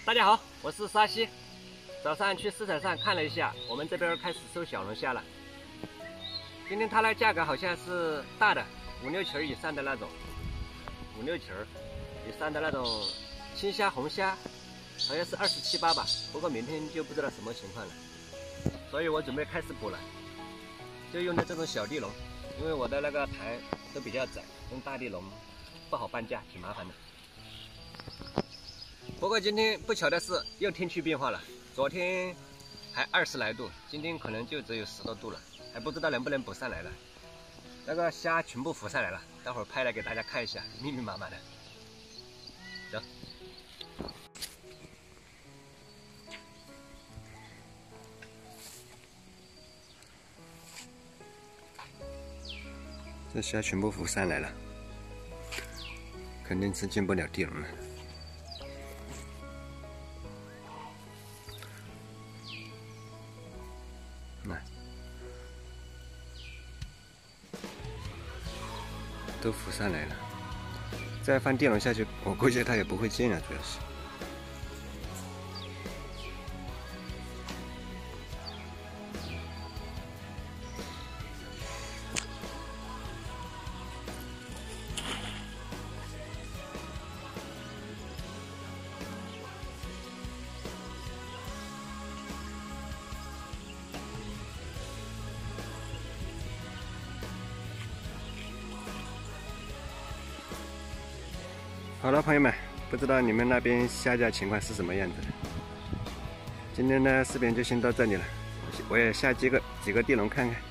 大家好，我是沙西。早上去市场上看了一下，我们这边开始收小龙虾了。今天它的价格好像是大的5、6斤以上的那种，5、6斤以上的那种青虾、红虾，好像是27、8吧。不过明天就不知道什么情况了，所以我准备开始捕了，就用的这种小地笼，因为我的那个台都比较窄，用大地笼不好搬家，挺麻烦的。不过今天不巧的是又天气变化了，昨天还20来度，今天可能就只有10多度了，还不知道能不能捕上来了。那个虾全部浮上来了，待会儿拍来给大家看一下，密密麻麻的。走。这虾全部浮上来了，肯定是进不了地笼了。来，都浮上来了。再放地笼下去，我估计它也不会进了，主要是。好了，朋友们，不知道你们那边虾价情况是什么样子的？今天的视频就先到这里了，我也下几个地笼看看。